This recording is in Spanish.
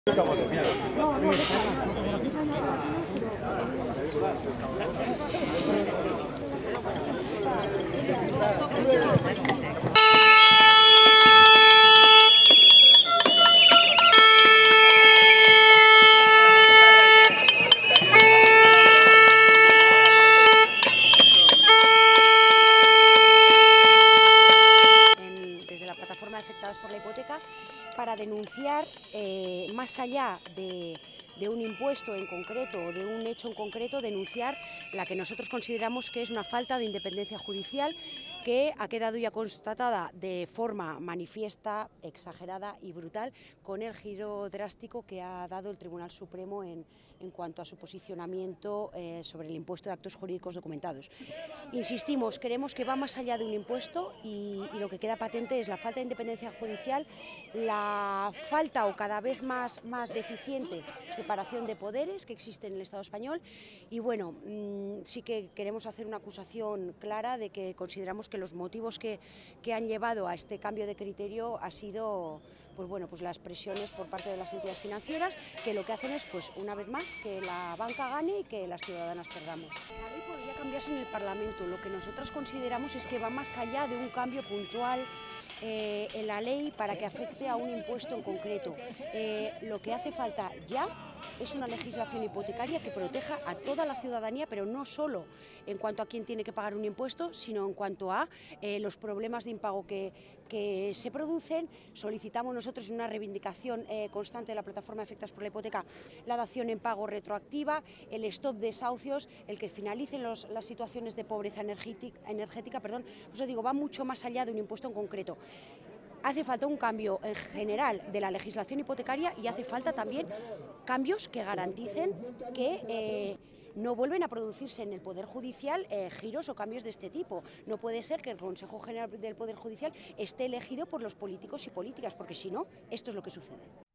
Desde la plataforma de afectadas por la hipoteca, para denunciar, más allá de un impuesto en concreto o de un hecho en concreto, denunciar la que nosotros consideramos que es una falta de independencia judicial que ha quedado ya constatada de forma manifiesta, exagerada y brutal, con el giro drástico que ha dado el Tribunal Supremo en cuanto a su posicionamiento sobre el impuesto de actos jurídicos documentados. Insistimos, creemos que va más allá de un impuesto y lo que queda patente es la falta de independencia judicial, la falta o cada vez más deficiente separación de poderes que existe en el Estado español y bueno, sí que queremos hacer una acusación clara de que consideramos que los motivos que han llevado a este cambio de criterio ha sido pues las presiones por parte de las entidades financieras, que lo que hacen es, pues una vez más, que la banca gane y que las ciudadanas perdamos. La ley podría cambiarse en el Parlamento. Lo que nosotros consideramos es que va más allá de un cambio puntual en la ley para que afecte a un impuesto en concreto. Lo que hace falta ya es una legislación hipotecaria que proteja a toda la ciudadanía, pero no solo en cuanto a quién tiene que pagar un impuesto, sino en cuanto a los problemas de impago que se producen. Solicitamos nosotros una reivindicación constante de la plataforma de afectadas por la hipoteca, la dación en pago retroactiva, el stop de desahucios, el que finalicen las situaciones de pobreza energética, por eso digo, va mucho más allá de un impuesto en concreto. Hace falta un cambio en general de la legislación hipotecaria y hace falta también cambios que garanticen que no vuelven a producirse en el Poder Judicial giros o cambios de este tipo. No puede ser que el Consejo General del Poder Judicial esté elegido por los políticos y políticas, porque si no, esto es lo que sucede.